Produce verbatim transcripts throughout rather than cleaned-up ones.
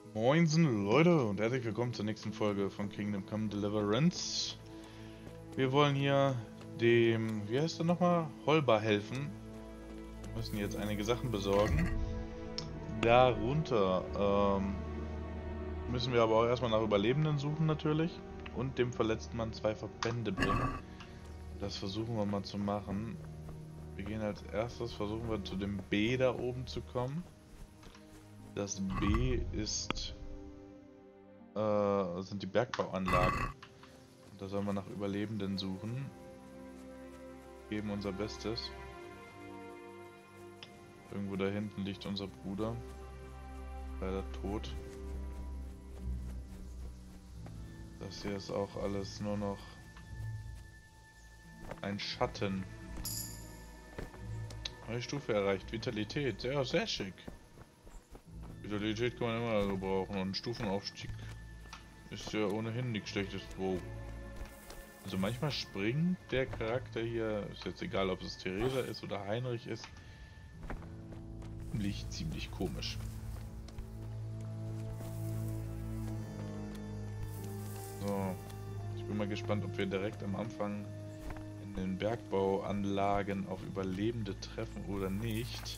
Moinsen Leute und herzlich willkommen zur nächsten Folge von Kingdom Come Deliverance. Wir wollen hier dem, wie heißt er nochmal, Holbar helfen. Wir müssen jetzt einige Sachen besorgen. Darunter ähm, müssen wir aber auch erstmal nach Überlebenden suchen natürlich und dem verletzten Mann zwei Verbände bringen. Das versuchen wir mal zu machen. Wir gehen als erstes, versuchen wir zu dem B da oben zu kommen. Das B ist Äh, sind die Bergbauanlagen. Da sollen wir nach Überlebenden suchen. Geben unser Bestes. Irgendwo da hinten liegt unser Bruder. Leider tot. Das hier ist auch alles nur noch ein Schatten. Neue Stufe erreicht. Vitalität. Ja, sehr schick. Vitalität kann man immer gebrauchen. Und Stufenaufstieg ist ja ohnehin nichts Schlechtes. Wow. Also manchmal springt der Charakter hier, ist jetzt egal ob es Theresa ist oder Heinrich ist, ziemlich, ziemlich komisch. So, ich bin mal gespannt, ob wir direkt am Anfang in den Bergbauanlagen auf Überlebende treffen oder nicht.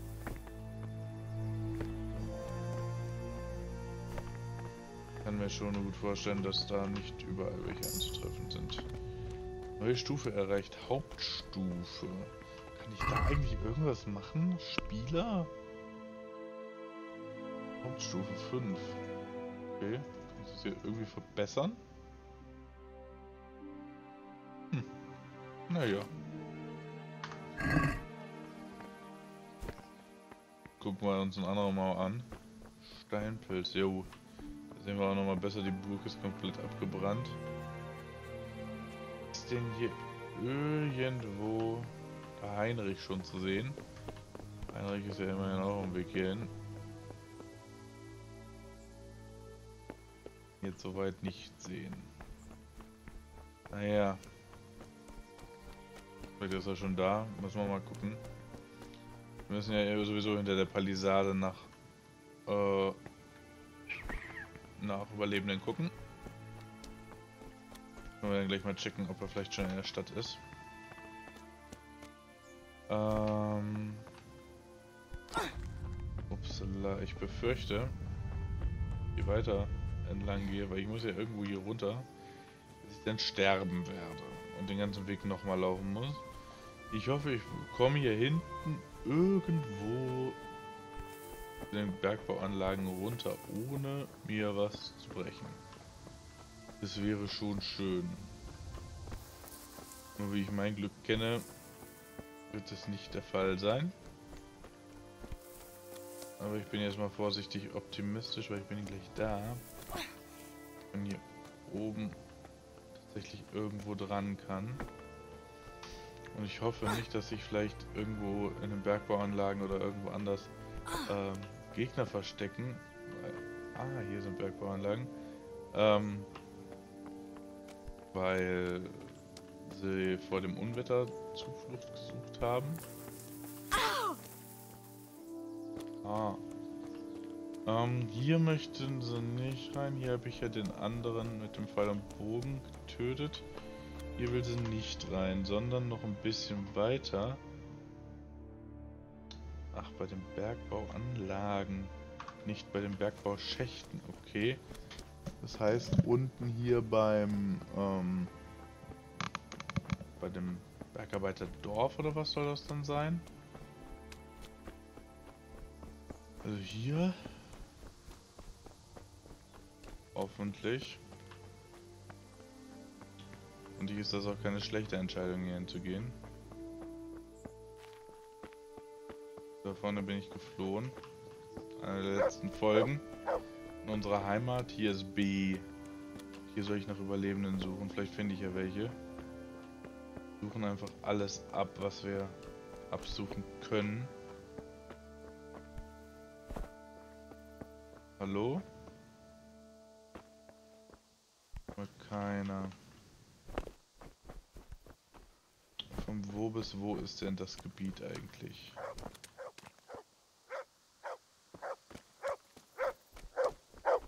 Ich kann mir schon gut vorstellen, dass da nicht überall welche anzutreffen sind. Neue Stufe erreicht, Hauptstufe. Kann ich da eigentlich irgendwas machen? Spieler? Hauptstufe fünf. Okay, kann ich das hier irgendwie verbessern? Hm, naja. Gucken wir uns ein anderes Mal an. Steinpilz, jo. Da sehen wir auch nochmal besser, die Burg ist komplett abgebrannt. Ist denn hier irgendwo der Heinrich schon zu sehen? Heinrich ist ja immerhin auch am Weg hierhin. Jetzt soweit nicht sehen. Naja. Vielleicht ist er schon da. Müssen wir mal gucken. Wir müssen ja sowieso hinter der Palisade nach äh, nach Überlebenden gucken. Können wir dann gleich mal checken, ob er vielleicht schon in der Stadt ist. Ähm. Upsala, ich befürchte, je weiter entlang gehe, weil ich muss ja irgendwo hier runter, dass ich dann sterben werde und den ganzen Weg nochmal laufen muss. Ich hoffe, ich komme hier hinten irgendwo in den Bergbauanlagen runter, ohne mir was zu brechen. Das wäre schon schön. Nur wie ich mein Glück kenne, wird das nicht der Fall sein. Aber ich bin jetzt mal vorsichtig optimistisch, weil ich bin gleich da. Ich bin hier oben tatsächlich irgendwo dran kann. Und ich hoffe nicht, dass sich vielleicht irgendwo in den Bergbauanlagen oder irgendwo anders ähm, Gegner verstecken. Weil, ah, hier sind Bergbauanlagen. Ähm, weil sie vor dem Unwetter Zuflucht gesucht haben. Ah. Ähm, hier möchten sie nicht rein. Hier habe ich ja den anderen mit dem Pfeil und Bogen getötet. Hier will sie nicht rein, sondern noch ein bisschen weiter. Ach, bei den Bergbauanlagen. Nicht bei den Bergbauschächten, okay. Das heißt, unten hier beim, ähm, bei dem Bergarbeiterdorf oder was soll das dann sein? Also hier. Hoffentlich. Und hier ist das auch keine schlechte Entscheidung, hier hinzugehen. Da vorne bin ich geflohen. Eine der letzten Folgen. In unserer Heimat. Hier ist B. Hier soll ich nach Überlebenden suchen. Vielleicht finde ich ja welche. Suchen einfach alles ab, was wir absuchen können. Hallo? Mal keiner. Von wo bis wo ist denn das Gebiet eigentlich?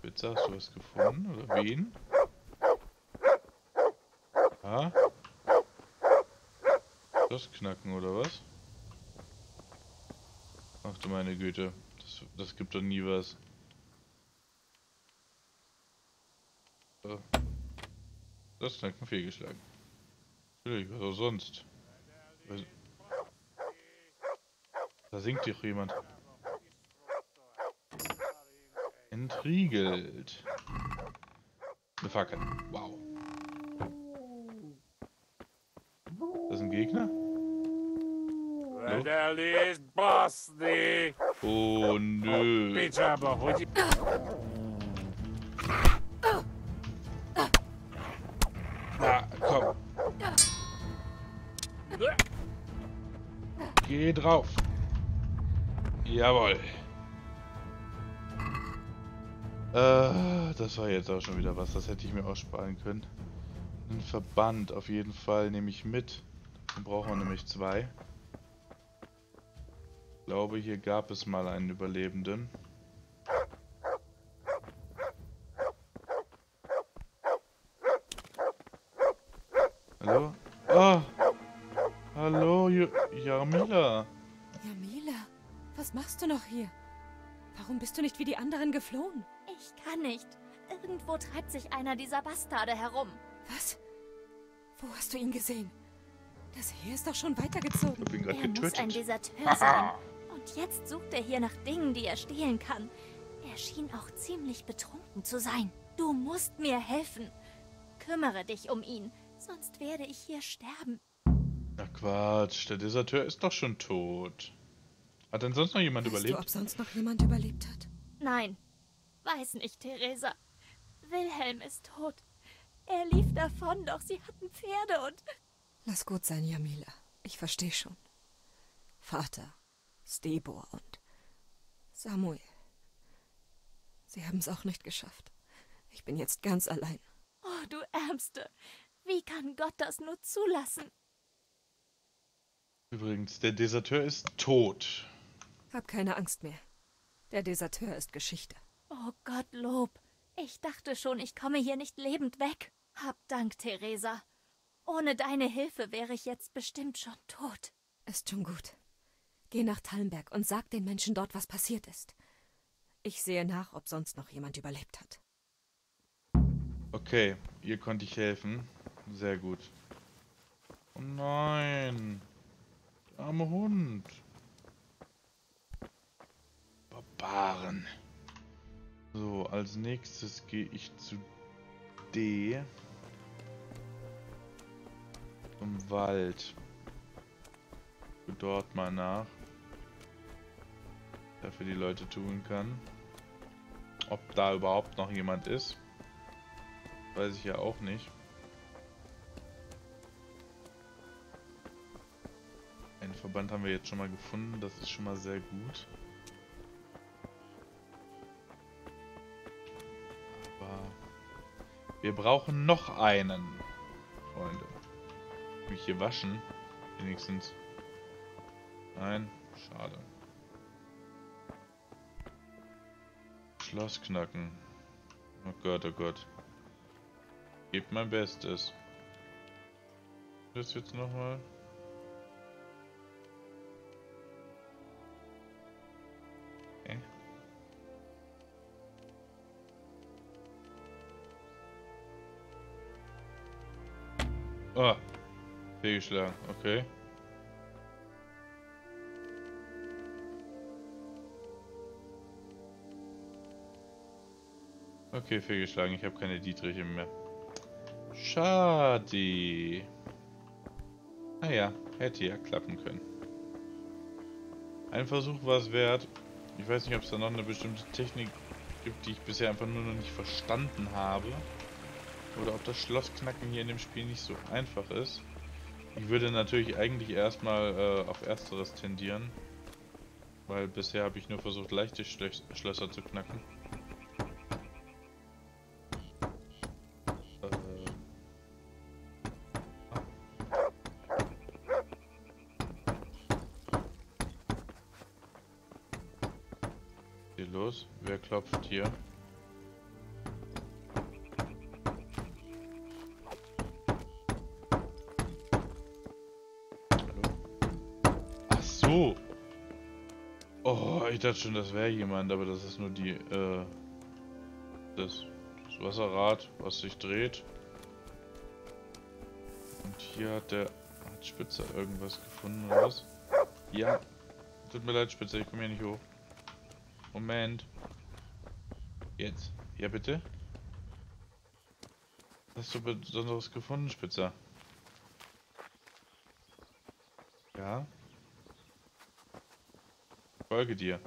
Spitze, hast du was gefunden? Oder wen? Ah? Das Knacken, oder was? Ach du meine Güte. Das, das gibt doch nie was. So. Das Knacken fehlgeschlagen. Natürlich, was auch sonst. Was, da singt doch jemand. Entriegelt. Eine Fackel. Wow. Das ist ein Gegner? Oh nö. Na, komm. Geh drauf. Jawohl. Äh, das war jetzt auch schon wieder was. Das hätte ich mir aussparen können. Ein Verband auf jeden Fall nehme ich mit. Dann brauchen wir nämlich zwei. Ich glaube, hier gab es mal einen Überlebenden. Hallo? Oh! Hallo, J Jarmila! Jarmila, was machst du noch hier? Warum bist du nicht wie die anderen geflohen? Ich kann nicht. Irgendwo treibt sich einer dieser Bastarde herum. Was? Wo hast du ihn gesehen? Das Heer ist doch schon weitergezogen. Ich bin gerade Er muss getötet. ein Deserteur sein. Und jetzt sucht er hier nach Dingen, die er stehlen kann. Er schien auch ziemlich betrunken zu sein. Du musst mir helfen. Kümmere dich um ihn, sonst werde ich hier sterben. Ach Quatsch, der Deserteur ist doch schon tot. Hat denn sonst noch jemand Weißt überlebt? du, ob sonst noch jemand überlebt hat? Nein, weiß nicht, Theresa. Wilhelm ist tot. Er lief davon, doch sie hatten Pferde und... Lass gut sein, Jarmila. Ich verstehe schon. Vater, Stebor und Samuel. Sie haben es auch nicht geschafft. Ich bin jetzt ganz allein. Oh, du Ärmste. Wie kann Gott das nur zulassen? Übrigens, der Deserteur ist tot. Hab keine Angst mehr. Der Deserteur ist Geschichte. Oh Gottlob. Ich dachte schon, ich komme hier nicht lebend weg. Hab Dank, Theresa. Ohne deine Hilfe wäre ich jetzt bestimmt schon tot. Ist schon gut. Geh nach Tallenberg und sag den Menschen dort, was passiert ist. Ich sehe nach, ob sonst noch jemand überlebt hat. Okay, ihr konnte ich helfen. Sehr gut. Oh nein. Der arme Hund. Barbaren. So, als nächstes gehe ich zu D. Zum Wald. Guck dort mal nach. Was er für die Leute tun kann. Ob da überhaupt noch jemand ist. Weiß ich ja auch nicht. Einen Verband haben wir jetzt schon mal gefunden. Das ist schon mal sehr gut. Aber wir brauchen noch einen, Freunde. Mich hier waschen. Wenigstens. Nein, schade. Schloss knacken. Oh Gott, oh Gott. Gebt mein Bestes. Das jetzt nochmal. Okay. Oh. Fehlgeschlagen, okay. Okay, fehlgeschlagen. Ich habe keine Dietriche mehr. Schade. Naja, hätte ja klappen können. Ein Versuch war es wert. Ich weiß nicht, ob es da noch eine bestimmte Technik gibt, die ich bisher einfach nur noch nicht verstanden habe. Oder ob das Schlossknacken hier in dem Spiel nicht so einfach ist. Ich würde natürlich eigentlich erstmal äh, auf Ersteres tendieren. Weil bisher habe ich nur versucht, leichte Schlös Schlösser zu knacken. Los, wer klopft hier? Wo? Oh, ich dachte schon, das wäre jemand, aber das ist nur die, äh, das, das Wasserrad, was sich dreht. Und hier hat der, hat Spitzer irgendwas gefunden, oder was? Ja. Tut mir leid, Spitzer, ich komme hier nicht hoch. Moment. Jetzt. Ja, bitte? Hast du Besonderes gefunden, Spitzer? Ja? Folge dir.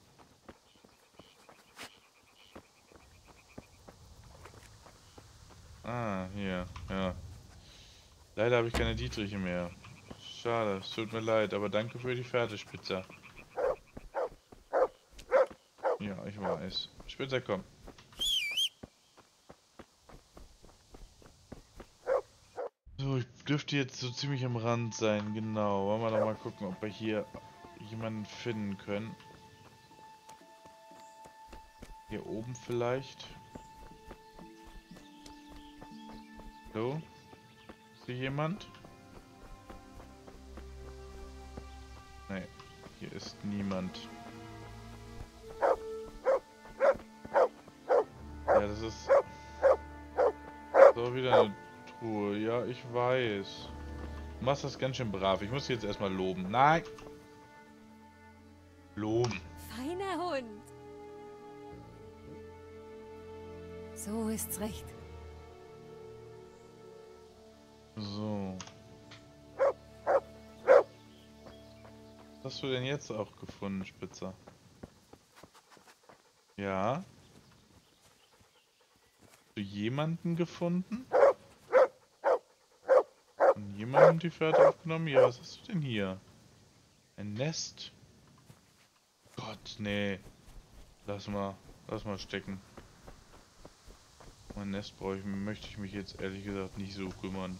Ah, hier, ja. Leider habe ich keine Dietriche mehr. Schade, es tut mir leid, aber danke für die Fährte, Spitzer. Ja, ich weiß. Spitzer, komm. So, ich dürfte jetzt so ziemlich am Rand sein, genau. Wollen wir doch mal gucken, ob wir hier jemanden finden können. Hier oben vielleicht. So. Ist hier jemand? Nee, hier ist niemand. Ja, das ist so wieder eine Truhe. Ja, ich weiß. Du machst das ganz schön brav. Ich muss dich jetzt erstmal loben. Nein! Loben. Feiner Hund. So ist's recht. So. Was hast du denn jetzt auch gefunden, Spitzer? Ja? Hast du jemanden gefunden? Von jemandem die Fährte aufgenommen? Ja, was hast du denn hier? Ein Nest? Gott, nee. Lass mal, lass mal stecken. Mein Nest brauche ich, möchte ich mich jetzt ehrlich gesagt nicht so kümmern.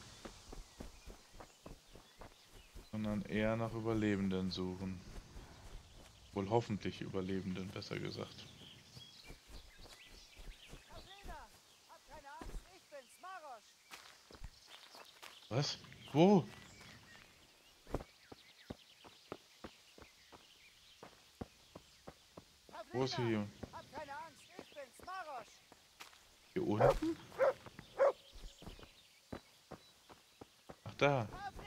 Sondern eher nach Überlebenden suchen. Wohl hoffentlich Überlebenden, besser gesagt. Was? Wo? Wo ist hier jemand? Hier unten? Ach, da.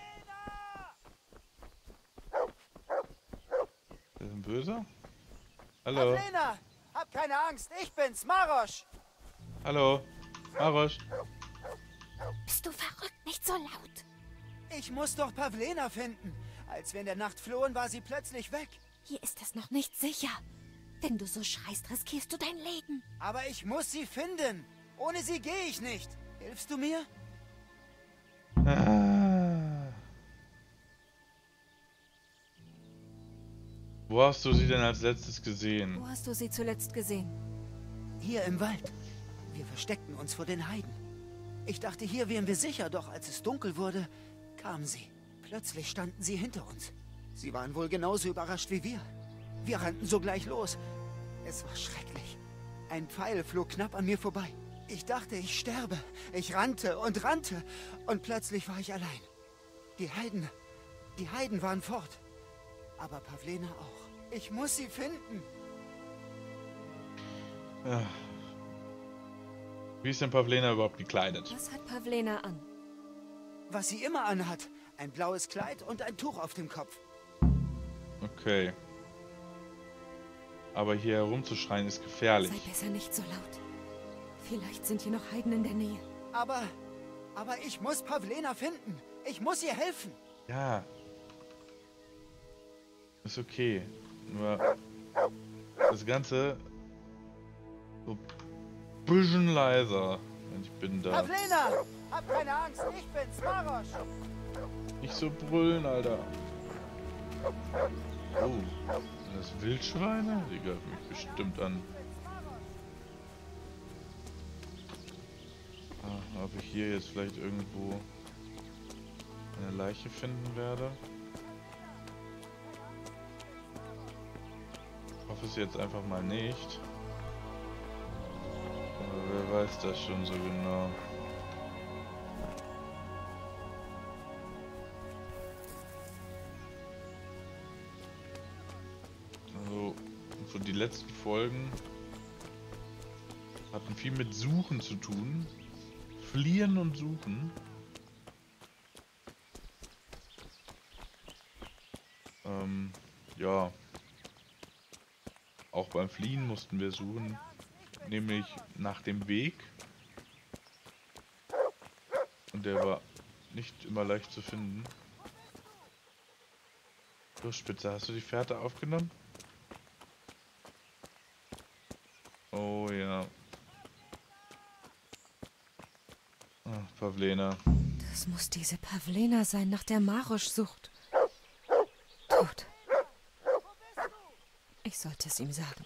Das ist ein Böser? Hallo? Pavlena, hab keine Angst, ich bin's, Marosch. Hallo? Marosch? Bist du verrückt? Nicht so laut. Ich muss doch Pavlena finden. Als wir in der Nacht flohen, war sie plötzlich weg. Hier ist es noch nicht sicher. Wenn du so schreist, riskierst du dein Leben. Aber ich muss sie finden. Ohne sie gehe ich nicht. Hilfst du mir? Ah. Wo hast du sie denn als letztes gesehen? Wo hast du sie zuletzt gesehen? Hier im Wald. Wir versteckten uns vor den Heiden. Ich dachte, hier wären wir sicher, doch als es dunkel wurde, kamen sie. Plötzlich standen sie hinter uns. Sie waren wohl genauso überrascht wie wir. Wir rannten sogleich los. Es war schrecklich. Ein Pfeil flog knapp an mir vorbei. Ich dachte, ich sterbe. Ich rannte und rannte. Und plötzlich war ich allein. Die Heiden, die Heiden waren fort. Aber Pavlena auch. Ich muss sie finden. Ja. Wie ist denn Pavlena überhaupt gekleidet? Was hat Pavlena an? Was sie immer anhat. Ein blaues Kleid und ein Tuch auf dem Kopf. Okay. Aber hier herumzuschreien ist gefährlich. Sei besser nicht so laut. Vielleicht sind hier noch Heiden in der Nähe. Aber, aber ich muss Pavlena finden. Ich muss ihr helfen. Ja. Ist okay. Nur das Ganze so ein bisschen leiser. Ich bin da. Pavlena! Hab keine Angst, ich bin's, Marosch! Nicht so brüllen, Alter. Oh, sind das Wildschweine? Die greifen mich bestimmt an. Ah, ob ich hier jetzt vielleicht irgendwo eine Leiche finden werde? Ich hoffe es jetzt einfach mal nicht. Aber wer weiß das schon so genau. letzten Folgen hatten viel mit Suchen zu tun. Fliehen und Suchen. Ähm, ja. Auch beim Fliehen mussten wir suchen, nämlich nach dem Weg. Und der war nicht immer leicht zu finden. So, Spitze, hast du die Fährte aufgenommen? Oh ja. Ach, Pavlena. Das muss diese Pavlena sein, nach der Marosch sucht. Tot. Ich sollte es ihm sagen.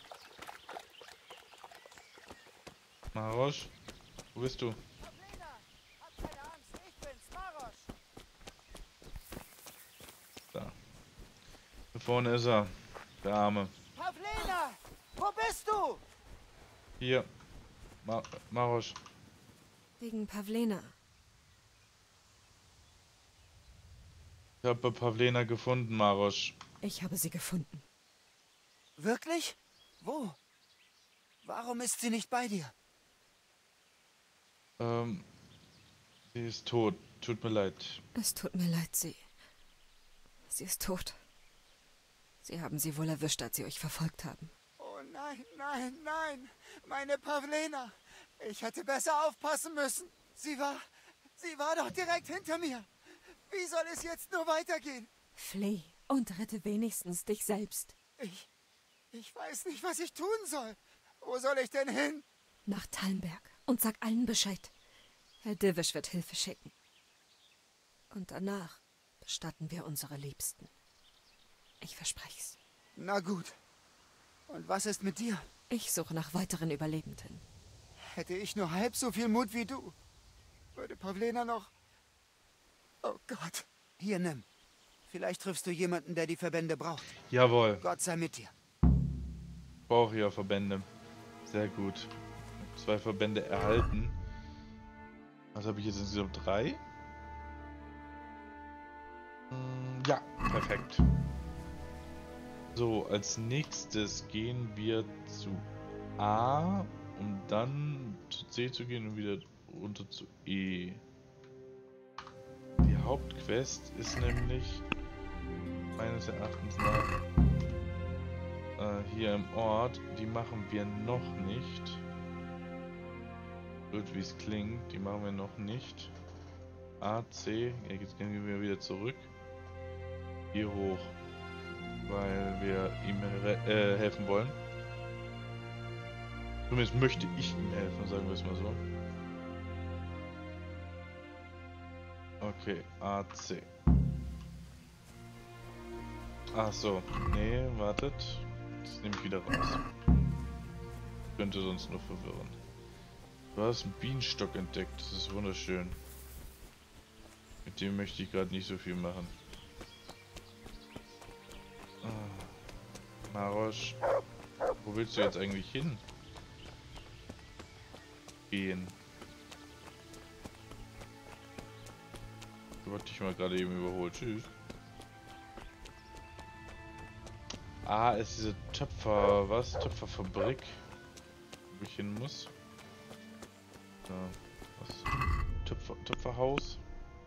Marosch, wo bist du? Da. Da vorne ist er. Der Arme. Pavlena! Wo bist du? Hier. Ma Marosch. Wegen Pavlena. Ich habe Pavlena gefunden, Marosch. Ich habe sie gefunden. Wirklich? Wo? Warum ist sie nicht bei dir? Ähm, sie ist tot. Tut mir leid. Es tut mir leid, sie. Sie ist tot. Sie haben sie wohl erwischt, als sie euch verfolgt haben. Oh nein, nein, nein. Meine Pavlena. Ich hätte besser aufpassen müssen. Sie war... Sie war doch direkt hinter mir. Wie soll es jetzt nur weitergehen? Flieh und rette wenigstens dich selbst. Ich... Ich weiß nicht, was ich tun soll. Wo soll ich denn hin? Nach Tallenberg und sag allen Bescheid. Herr Divisch wird Hilfe schicken. Und danach bestatten wir unsere Liebsten. Ich versprech's. Na gut. Und was ist mit dir? Ich suche nach weiteren Überlebenden. Hätte ich nur halb so viel Mut wie du, würde Pavlena noch... Oh Gott. Hier, nimm. Vielleicht triffst du jemanden, der die Verbände braucht. Jawohl. Gott sei mit dir. Brauche ja Verbände. Sehr gut. Zwei Verbände erhalten. Was habe ich jetzt insgesamt? Drei? Ja, perfekt. So, als nächstes gehen wir zu A, um dann zu C zu gehen und wieder runter zu E. Die Hauptquest ist nämlich meines Erachtens nach äh, hier im Ort. Die machen wir noch nicht. Blöd wie es klingt, die machen wir noch nicht. A, C, ja, jetzt gehen wir wieder zurück. Hier hoch, weil wir ihm äh, helfen wollen. Zumindest möchte ich ihm helfen, sagen wir es mal so. Okay, A, C. Ach so, nee, wartet. Das nehme ich wieder raus. Könnte sonst nur verwirren. Du hast einen Bienenstock entdeckt, das ist wunderschön. Mit dem möchte ich gerade nicht so viel machen. Ah, Marosch, wo willst du jetzt eigentlich hin? Gehen. Ich wollte dich mal gerade eben überholt. Tschüss. Ah, ist diese Töpfer, was? Töpferfabrik, wo ich hin muss. Ja, was? Töpfer, Töpferhaus.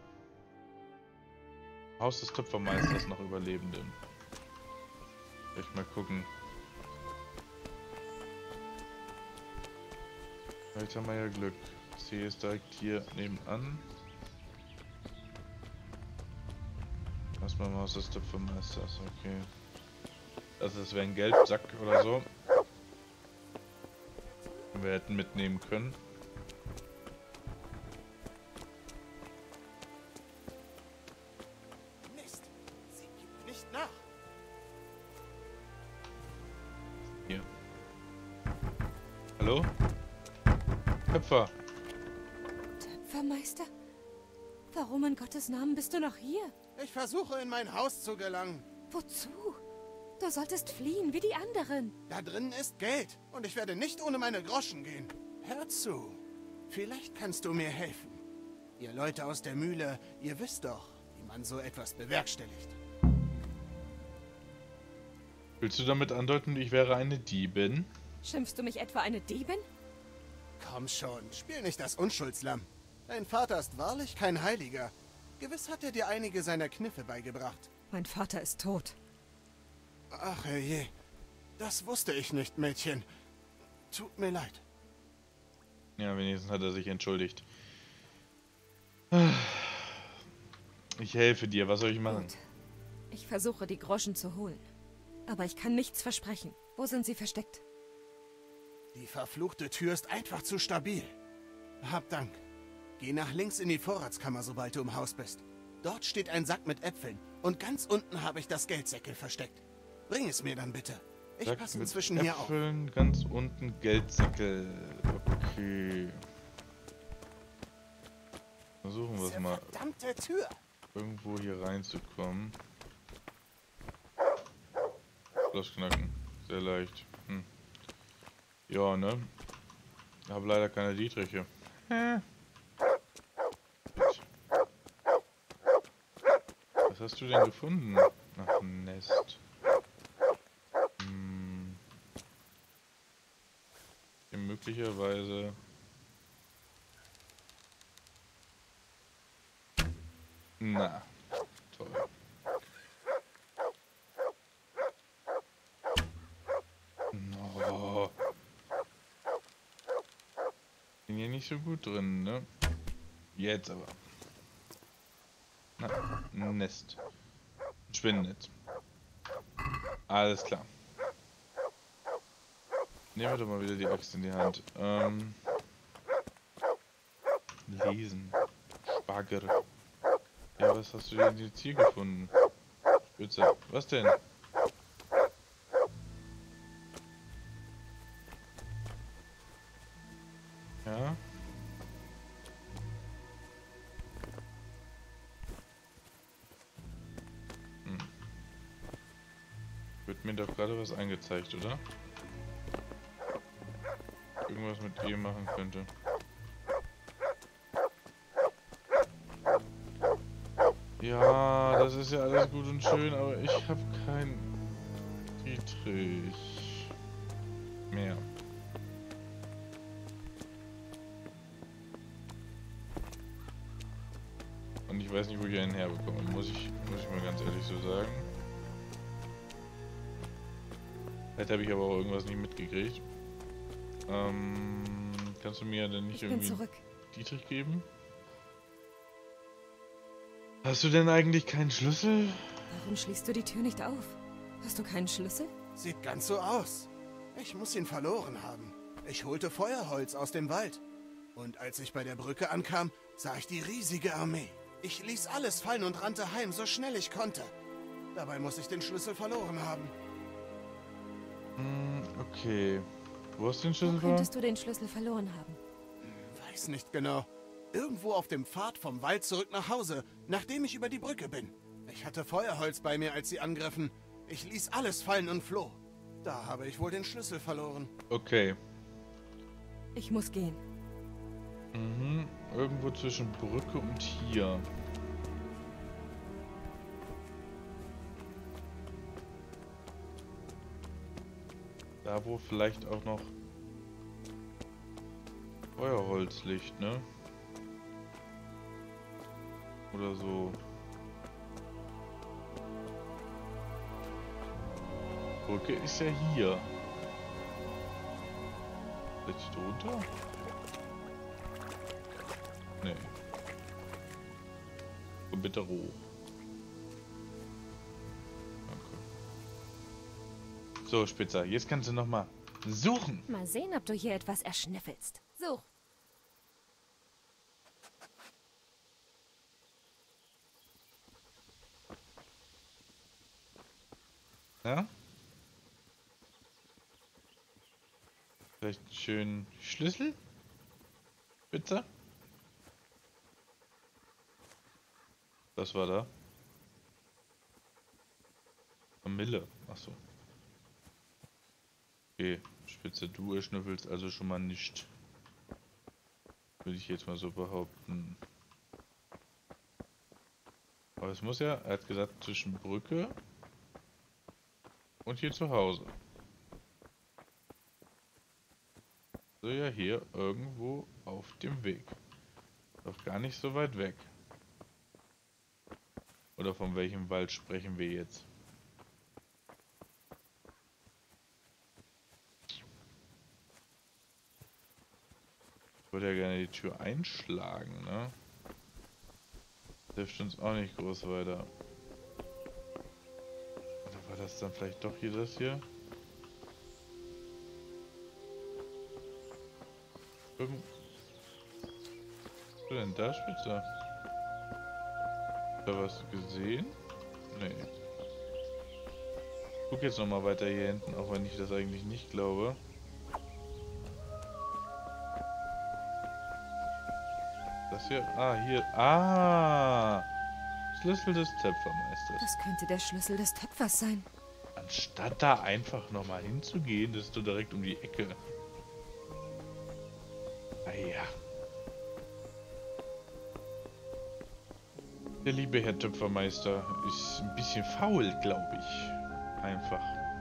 Haus des Töpfermeisters nach Überlebenden. Vielleicht mal gucken. Vielleicht haben wir ja Glück. C ist direkt hier nebenan. Erstmal im Haus des Töpfermeisters, okay. Also das wäre ein Geldsack oder so. Den wir hätten mitnehmen können. Mist, sie gibt nicht nach. Hier. Hallo? Töpfer. Töpfermeister? Warum in Gottes Namen bist du noch hier? Ich versuche in mein Haus zu gelangen. Wozu? Du solltest fliehen, wie die anderen. Da drinnen ist Geld und ich werde nicht ohne meine Groschen gehen. Hör zu, vielleicht kannst du mir helfen. Ihr Leute aus der Mühle, ihr wisst doch, wie man so etwas bewerkstelligt. Willst du damit andeuten, ich wäre eine Diebin? Schimpfst du mich etwa eine Diebin? Komm schon, spiel nicht das Unschuldslamm. Dein Vater ist wahrlich kein Heiliger. Gewiss hat er dir einige seiner Kniffe beigebracht. Mein Vater ist tot. Ach herrje, das wusste ich nicht, Mädchen. Tut mir leid. Ja, wenigstens hat er sich entschuldigt. Ich helfe dir, was soll ich machen? Gut. Ich versuche, die Groschen zu holen. Aber ich kann nichts versprechen. Wo sind sie versteckt? Die verfluchte Tür ist einfach zu stabil. Hab Dank. Geh nach links in die Vorratskammer, sobald du im Haus bist. Dort steht ein Sack mit Äpfeln und ganz unten habe ich das Geldsäckel versteckt. Bring es mir dann bitte. Ich Sack passe mit inzwischen hier auf. Äpfeln, ganz unten Geldsäckel. Okay. Versuchen wir es Diese mal, verdammte Tür. irgendwo hier reinzukommen. Schloss knacken. Sehr leicht. Hm. Ja, ne? Ich habe leider keine Dietriche. Was hast du denn gefunden? Ach, ein Nest. Hm. Hier möglicherweise... Na, toll. No. Bin hier nicht so gut drin, ne? Jetzt aber. Na, ein Nest. Ein Spinnennetz. Alles klar. Nehmen wir doch mal wieder die Axt in die Hand. Ähm. Lesen. Bagger. Ja, was hast du denn jetzt hier gefunden? Spitze. Was denn? Ja? Hm. Wird mir doch gerade was angezeigt, oder? Irgendwas mit ihr machen könnte. Ja, das ist ja alles gut und schön, aber ich habe kein Dietrich mehr. Und ich weiß nicht, wo ich einen herbekomme, muss ich, muss ich mal ganz ehrlich so sagen. Vielleicht habe ich aber auch irgendwas nicht mitgekriegt. Ähm, kannst du mir denn nicht Ich bin irgendwie zurück. Dietrich geben? Hast du denn eigentlich keinen Schlüssel? Warum schließt du die Tür nicht auf? Hast du keinen Schlüssel? Sieht ganz so aus. Ich muss ihn verloren haben. Ich holte Feuerholz aus dem Wald. Und als ich bei der Brücke ankam, sah ich die riesige Armee. Ich ließ alles fallen und rannte heim, so schnell ich konnte. Dabei muss ich den Schlüssel verloren haben. Hm, okay. Wo hast du den Wo Schlüssel? könntest du den Schlüssel verloren haben? Weiß nicht genau. Irgendwo auf dem Pfad vom Wald zurück nach Hause, nachdem ich über die Brücke bin. Ich hatte Feuerholz bei mir, als sie angriffen. Ich ließ alles fallen und floh. Da habe ich wohl den Schlüssel verloren. Okay. Ich muss gehen. Mhm. Irgendwo zwischen Brücke und hier. Da wo vielleicht auch noch Feuerholz liegt, ne? Oder so. Brücke ist ja hier. Vielleicht drunter? Nee. Und bitte roh. Okay. So, Spitzer, jetzt kannst du noch mal suchen. Mal sehen, ob du hier etwas erschnüffelst. Such. Ja? Vielleicht einen schönen Schlüssel? Bitte? Was war da? Kamille. Achso. Okay, Spitze, du erschnüffelst also schon mal nicht. Würde ich jetzt mal so behaupten. Aber es muss ja, er hat gesagt, zwischen Brücke Und hier zu Hause. So, ja, hier irgendwo auf dem Weg. Doch gar nicht so weit weg. Oder von welchem Wald sprechen wir jetzt? Ich würde ja gerne die Tür einschlagen, ne? Hilft uns auch nicht groß weiter. Oder war das dann vielleicht doch hier das hier? Irgend... Was ist denn da, Spitzer? Hat er was gesehen? Nee. Ich guck jetzt nochmal weiter hier hinten, auch wenn ich das eigentlich nicht glaube. Das hier? Ah, hier. Ah! Schlüssel des Töpfermeisters. Das könnte der Schlüssel des Töpfers sein. Anstatt da einfach nochmal hinzugehen, das ist doch direkt um die Ecke. Ah ja. Der liebe Herr Töpfermeister ist ein bisschen faul, glaube ich. Einfach.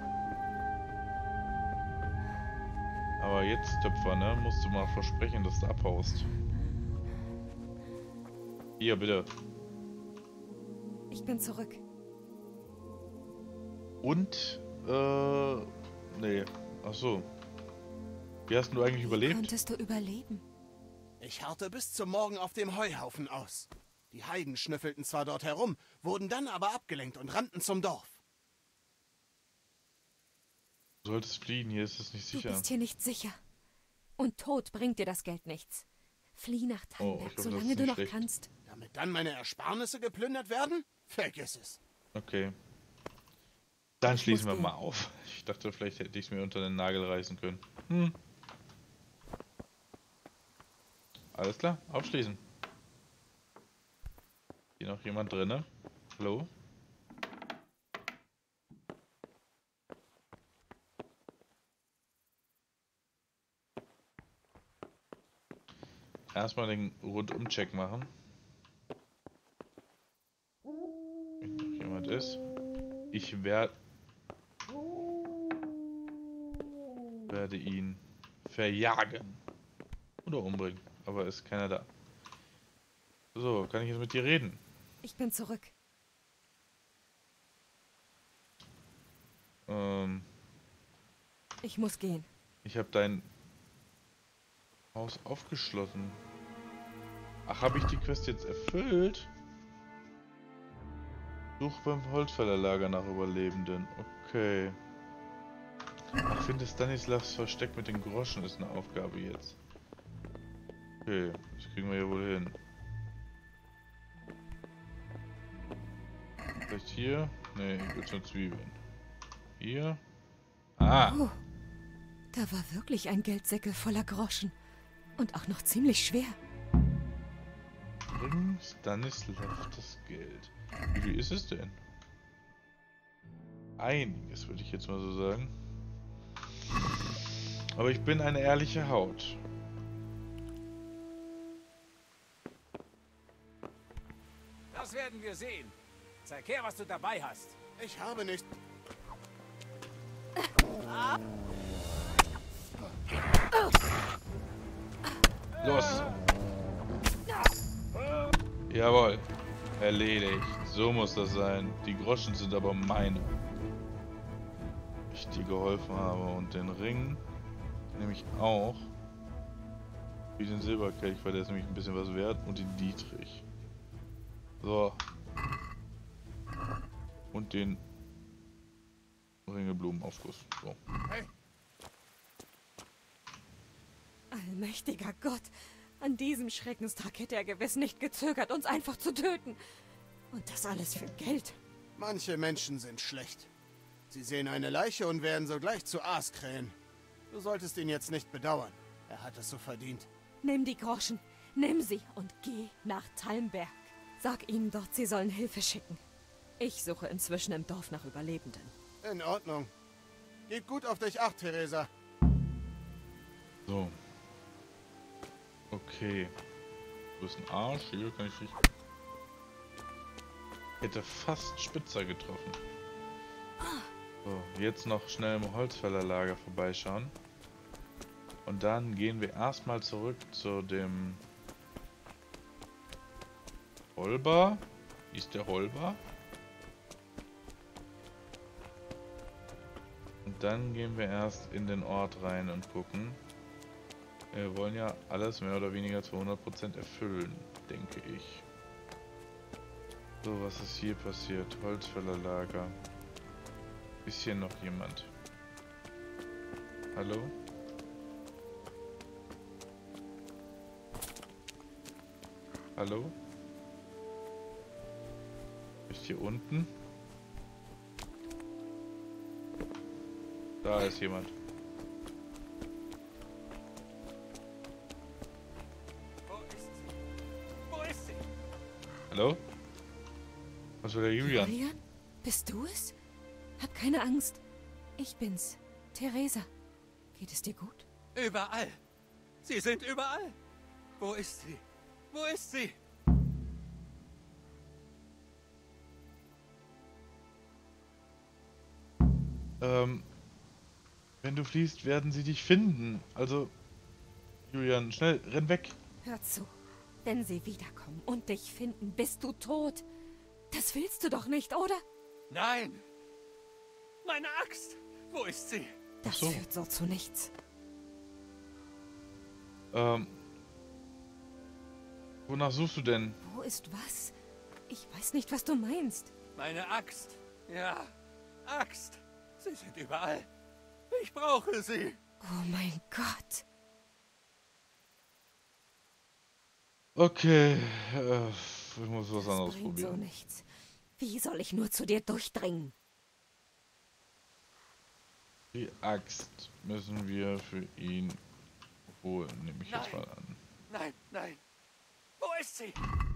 Aber jetzt, Töpfer, ne? Musst du mal versprechen, dass du abhaust. Hier, bitte. Ich bin zurück. Und, äh, nee. Ach so. Wie hast du eigentlich Wie überlebt? konntest du überleben? Ich harrte bis zum Morgen auf dem Heuhaufen aus. Die Heiden schnüffelten zwar dort herum, wurden dann aber abgelenkt und rannten zum Dorf. Du solltest fliehen, hier ist es nicht sicher. Du bist hier nicht sicher. Und Tod bringt dir das Geld nichts. Flieh nach Oh, Talmberg, ich hoffe, das solange ist du nicht noch schlecht. kannst. Damit dann meine Ersparnisse geplündert werden? Vergiss es. Okay. Dann Ich schließen wir muss mal gehen. auf. Ich dachte, vielleicht hätte ich es mir unter den Nagel reißen können. Hm. Alles klar, aufschließen. Hier noch jemand drinne? Hallo? Erstmal den Rundum-Check machen. Wenn noch jemand ist. Ich werde werde ihn verjagen. Oder umbringen. Aber ist keiner da. So, kann ich jetzt mit dir reden? Ich bin zurück. Ähm, Ich muss gehen. ich habe dein Haus aufgeschlossen. Ach, habe ich die Quest jetzt erfüllt? Such beim Holzfällerlager nach Überlebenden. Okay. Ach, finde Stanislavs Versteck mit den Groschen ist eine Aufgabe jetzt. Okay, das kriegen wir ja wohl hin. Vielleicht hier? Ne, hier gibt's nur Zwiebeln. Hier? Ah! Oh, da war wirklich ein Geldsäckel voller Groschen. Und auch noch ziemlich schwer. Bring Stanislav das Geld. Wie viel ist es denn? Einiges, würde ich jetzt mal so sagen. Aber ich bin eine ehrliche Haut. Das werden wir sehen. Zeig her, was du dabei hast. Ich habe nicht... Los! Jawohl. Erledigt. So muss das sein. Die Groschen sind aber meine. Ich dir geholfen habe. Und den Ring nehme ich auch. Wie den Silberkelch, weil der ist nämlich ein bisschen was wert. Und den Dietrich. So. Und den Ringelblumenaufguss. So. Allmächtiger Gott, an diesem Schreckenstag hätte er gewiss nicht gezögert, uns einfach zu töten. Und das alles für Geld. Manche Menschen sind schlecht. Sie sehen eine Leiche und werden sogleich zu Aaskrähen. Du solltest ihn jetzt nicht bedauern. Er hat es so verdient. Nimm die Groschen, nimm sie und geh nach Talmberg. Sag ihnen dort, sie sollen Hilfe schicken. Ich suche inzwischen im Dorf nach Überlebenden. In Ordnung. Gib gut auf dich acht, Theresa. So. Okay. Du bist ein Arsch. Hier kann ich dich... Hätte fast Spitzer getroffen. So. So, jetzt noch schnell im Holzfällerlager vorbeischauen. Und dann gehen wir erstmal zurück zu dem Holber. Ist der Holber? Und dann gehen wir erst in den Ort rein und gucken. Wir wollen ja alles mehr oder weniger zu hundert Prozent erfüllen, denke ich. So, was ist hier passiert? Holzfällerlager. Ist hier noch jemand? Hallo? Hallo? Ist hier unten? Da ist jemand. Wo ist sie? Wo ist sie? Hallo? Was will der Julian? Julian? Bist du es? Hab keine Angst. Ich bin's. Theresa. Geht es dir gut? Überall. Sie sind überall. Wo ist sie? Wo ist sie? Ähm, wenn du fliehst, werden sie dich finden. Also, Julian, schnell, renn weg. Hör zu. Wenn sie wiederkommen und dich finden, bist du tot. Das willst du doch nicht, oder? Nein. Meine Axt. Wo ist sie? Das so. führt so zu nichts. Ähm, wonach suchst du denn? Wo ist was? Ich weiß nicht, was du meinst. Meine Axt. Ja, Axt. Sie sind überall. Ich brauche sie. Oh mein Gott. Okay, äh, ich muss was Das anderes bringt so probieren. nichts. Wie soll ich nur zu dir durchdringen? Die Axt müssen wir für ihn holen, nehme ich jetzt Nein. mal an. Nein, nein. Wo ist sie?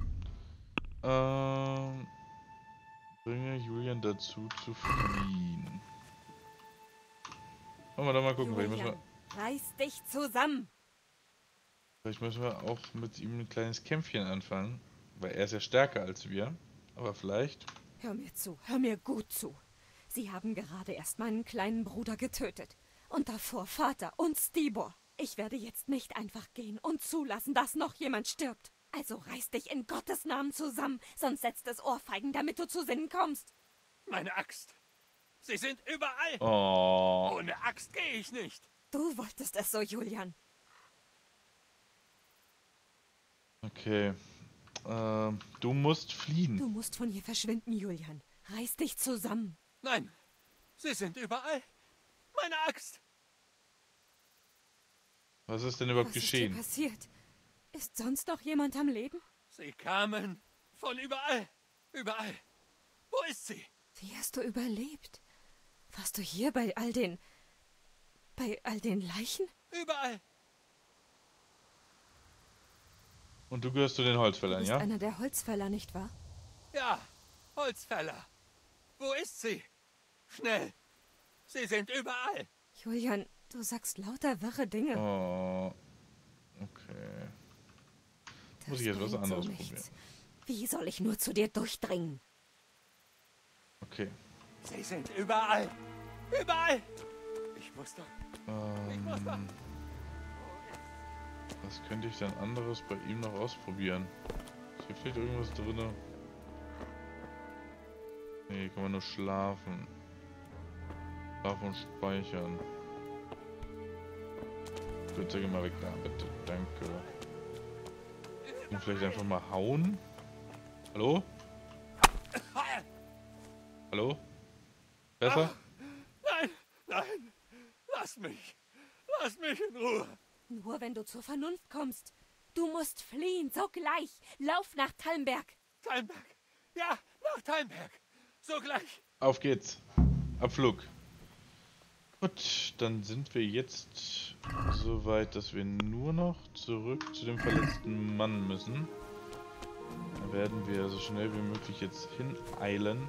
Ähm, bringe Julian dazu zu fliehen. Wollen wir da mal gucken, vielleicht müssen, wir, Julian, reiß dich zusammen. vielleicht müssen wir auch mit ihm ein kleines Kämpfchen anfangen, weil er ist ja stärker als wir, aber vielleicht... Hör mir zu, hör mir gut zu. Sie haben gerade erst meinen kleinen Bruder getötet. Und davor Vater und Stibor. Ich werde jetzt nicht einfach gehen und zulassen, dass noch jemand stirbt. Also reiß dich in Gottes Namen zusammen, sonst setzt es Ohrfeigen, damit du zu Sinnen kommst. Meine Axt. Sie sind überall. Oh, Ohne Axt gehe ich nicht. Du wolltest es so, Julian. okay. Ähm, du musst fliehen. Du musst von hier verschwinden, Julian. Reiß dich zusammen. Nein. Sie sind überall. Meine Axt. Was ist denn überhaupt Was geschehen? ist dir passiert? Ist sonst noch jemand am Leben? Sie kamen von überall. Überall. Wo ist sie? Wie hast du überlebt? Warst du hier bei all den... bei all den Leichen? Überall. Und du gehörst zu den Du Holzfällern, bist ja? einer der Holzfäller, nicht wahr? Ja, Holzfäller. Wo ist sie? Schnell. Sie sind überall. Julian, du sagst lauter wirre Dinge. Oh, okay. Muss ich jetzt was bringt anderes so probieren. nichts. Wie soll ich nur zu dir durchdringen? Okay. Sie sind überall. Überall. Ich muss doch. Ich muss doch. Ähm, was könnte ich denn anderes bei ihm noch ausprobieren? Ist hier vielleicht irgendwas drin? Nee, kann man nur schlafen. Schlafen und speichern. Bitte geh mal weg da, bitte. Danke. Und vielleicht einfach mal hauen? Hallo? Hallo? Besser? Nein, nein. Lass mich. Lass mich in Ruhe. Nur wenn du zur Vernunft kommst. Du musst fliehen, sogleich. Lauf nach Talmberg. Talmberg. Ja, nach Talmberg. Sogleich. Auf geht's. Abflug. Gut, dann sind wir jetzt so weit, dass wir nur noch zurück zu dem verletzten Mann müssen. Da werden wir so schnell wie möglich jetzt hineilen.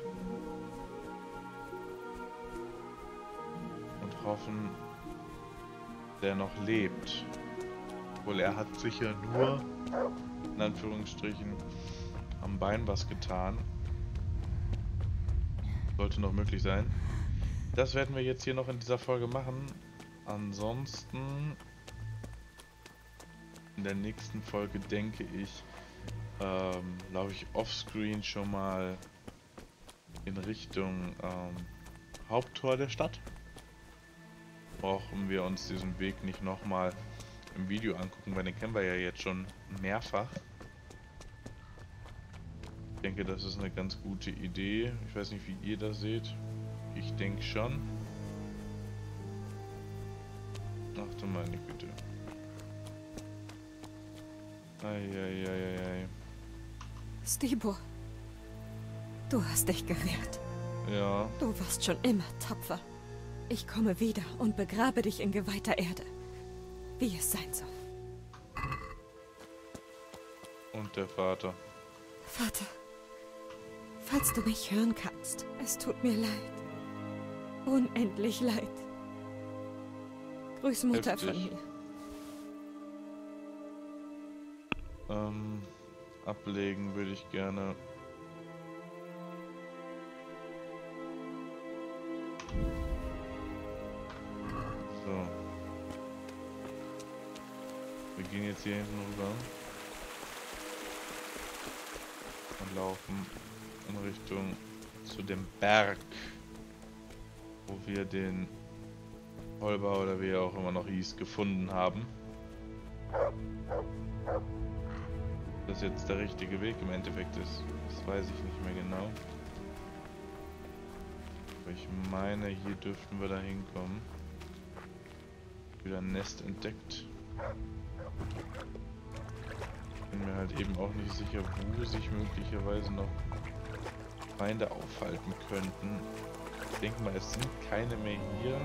Und hoffen, der noch lebt. Obwohl er hat sicher nur, in Anführungsstrichen, am Bein was getan. Sollte noch möglich sein. Das werden wir jetzt hier noch in dieser Folge machen. Ansonsten in der nächsten Folge, denke ich, ähm, laufe ich offscreen schon mal in Richtung ähm, Haupttor der Stadt. Brauchen wir uns diesen Weg nicht nochmal im Video angucken, weil den kennen wir ja jetzt schon mehrfach. Ich denke, das ist eine ganz gute Idee. Ich weiß nicht, wie ihr das seht. Ich denke schon. Ach du meine Güte. Eieieiei. Stibor, du hast dich gewehrt. Ja. Du warst schon immer tapfer. Ich komme wieder und begrabe dich in geweihter Erde, wie es sein soll. Und der Vater. Vater, falls du mich hören kannst, es tut mir leid. Unendlich leid. Grüß Mutter Heftig. von mir. Ähm, ablegen würde ich gerne. So. Wir gehen jetzt hier hinten rüber. Und laufen in Richtung zu dem Berg, wo wir den Holber oder wie er auch immer noch hieß, gefunden haben. Das jetzt der richtige Weg im Endeffekt ist, das weiß ich nicht mehr genau. Aber ich meine, hier dürften wir da hinkommen. Wieder ein Nest entdeckt. Bin mir halt eben auch nicht sicher, wo sich möglicherweise noch Feinde aufhalten könnten. Ich denke mal, es sind keine mehr hier.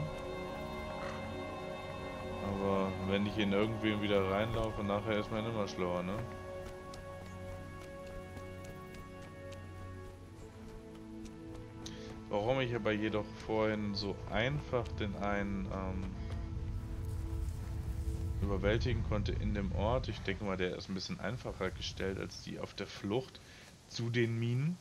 Aber wenn ich in irgendwen wieder reinlaufe, nachher ist man immer schlauer, ne? Warum ich aber jedoch vorhin so einfach den einen ähm, überwältigen konnte in dem Ort, ich denke mal, der ist ein bisschen einfacher gestellt als die auf der Flucht zu den Minen.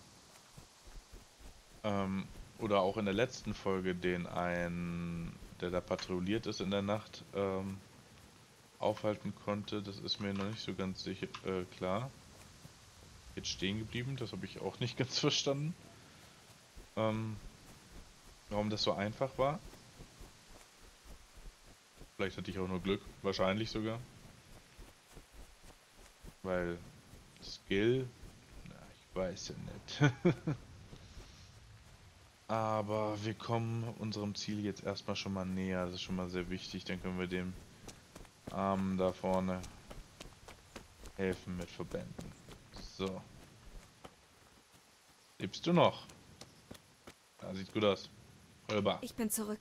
Ähm, oder auch in der letzten Folge den einen, der da patrouilliert ist in der Nacht, ähm, aufhalten konnte. Das ist mir noch nicht so ganz sicher äh, klar. Jetzt stehen geblieben, das habe ich auch nicht ganz verstanden. Ähm, warum das so einfach war. Vielleicht hatte ich auch nur Glück, wahrscheinlich sogar. Weil Skill, na, ich weiß ja nicht. Aber wir kommen unserem Ziel jetzt erstmal schon mal näher, das ist schon mal sehr wichtig. Dann können wir dem Armen da vorne helfen mit Verbänden. So. Lebst du noch? Ja, sieht gut aus. Hörbar. Ich bin zurück.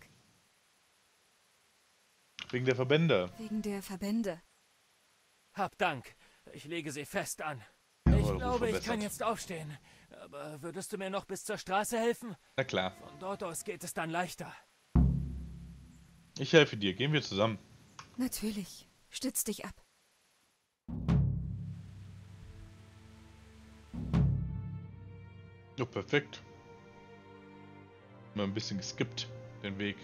Wegen der Verbände. Wegen der Verbände. Hab Dank. Ich lege sie fest an. Jawohl, Ich Ruf glaube, ich verbessert. kann jetzt aufstehen. Aber würdest du mir noch bis zur Straße helfen? Na klar. Von dort aus geht es dann leichter. Ich helfe dir. Gehen wir zusammen. Natürlich. Stütz dich ab. Ja, perfekt. Mal ein bisschen geskippt, den Weg.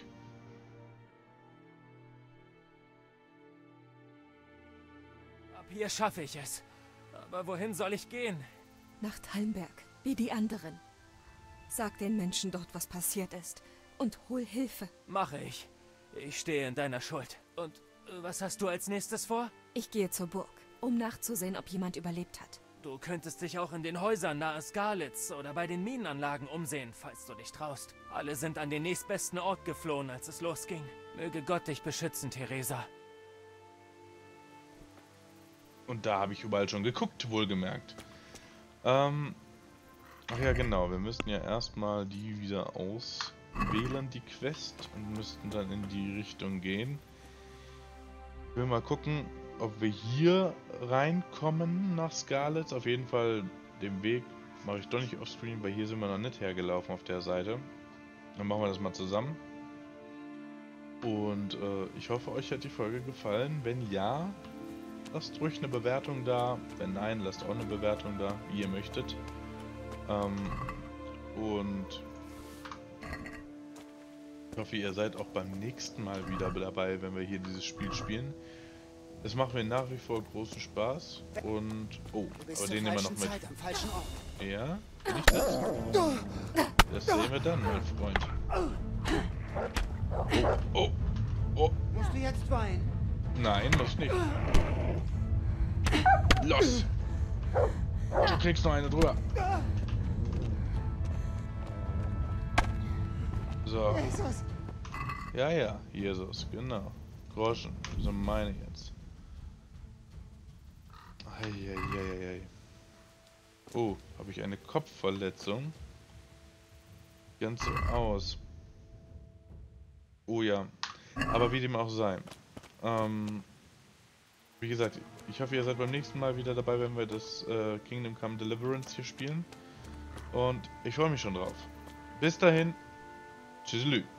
Ab hier schaffe ich es. Aber wohin soll ich gehen? Nach Talmberg, wie die anderen. Sag den Menschen dort, was passiert ist. Und hol Hilfe. Mache ich. Ich stehe in deiner Schuld. Und äh, was hast du als nächstes vor? Ich gehe zur Burg, um nachzusehen, ob jemand überlebt hat. Du könntest dich auch in den Häusern nahe Skalitz oder bei den Minenanlagen umsehen, falls du dich traust. Alle sind an den nächstbesten Ort geflohen, als es losging. Möge Gott dich beschützen, Theresa. Und da habe ich überall schon geguckt, wohlgemerkt. Ähm, ach ja, genau. Wir müssten ja erstmal die wieder auswählen, die Quest. Und müssten dann in die Richtung gehen. Ich will mal gucken, ob wir hier reinkommen nach Skalitz. Auf jeden Fall den Weg mache ich doch nicht offscreen, weil hier sind wir noch nicht hergelaufen auf der Seite. Dann machen wir das mal zusammen. Und äh, ich hoffe, euch hat die Folge gefallen. Wenn ja, lasst ruhig eine Bewertung da. Wenn nein, lasst auch eine Bewertung da, wie ihr möchtet. Ähm, und Ich hoffe, ihr seid auch beim nächsten Mal wieder dabei, wenn wir hier dieses Spiel spielen. Es macht mir nach wie vor großen Spaß und... Oh, aber den nehmen wir noch mit. Zeit am falschen Ort. Ja? Bin ich das? Das sehen wir dann, mein Freund. Oh, oh, oh. Musst du jetzt weinen? Nein, muss nicht. Los! Du kriegst noch eine drüber. So. Jesus. Ja, ja, Jesus, genau. Groschen, so meine ich jetzt. Eieieiei. Oh, habe ich eine Kopfverletzung? Ganz so aus. Oh ja. Aber wie dem auch sei. Ähm, wie gesagt, ich hoffe, ihr seid beim nächsten Mal wieder dabei, wenn wir das äh, Kingdom Come Deliverance hier spielen. Und ich freue mich schon drauf. Bis dahin. Tschüsselü.